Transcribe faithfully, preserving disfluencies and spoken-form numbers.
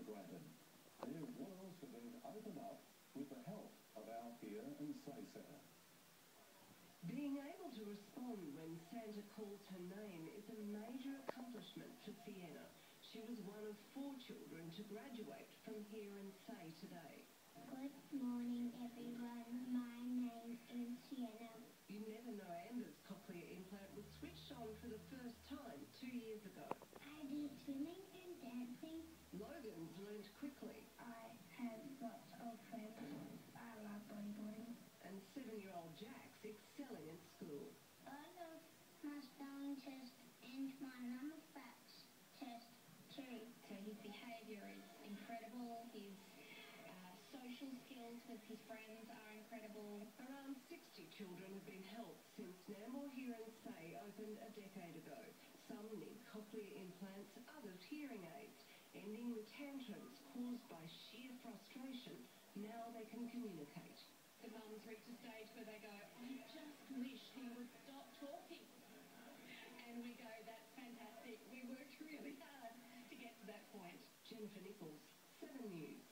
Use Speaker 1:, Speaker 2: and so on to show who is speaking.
Speaker 1: granted. Their worlds have been opened up with the help of our Hear and Say Centre.
Speaker 2: Being able to respond when Santa calls her name is a major accomplishment for Sienna. She was one of four children to graduate from Hear and Say today.
Speaker 3: Good morning, everyone. My name is Sienna.
Speaker 2: You never know Amber's cochlear implant was switched on for the first time two years ago.
Speaker 3: I did swimming and dancing.
Speaker 2: Logan's learned quickly.
Speaker 3: I have lots of friends. I love bodyboarding.
Speaker 2: And seven-year-old Jack's excelling at school.
Speaker 3: I love my spelling test and my number facts test too.
Speaker 4: So his behaviour is incredible. His uh, social skills with his friends are incredible.
Speaker 2: Around sixty children have been helped since Nambour Hear and Say opened a decade ago. Some need cochlear implants, others hearing aids, ending the tantrums caused by sheer frustration. Now they can communicate.
Speaker 4: The mums reach a stage where they go, I just wish he would stop talking. And we go, that's fantastic. We worked really hard to get to that point.
Speaker 2: Jennifer Nichols, seven News.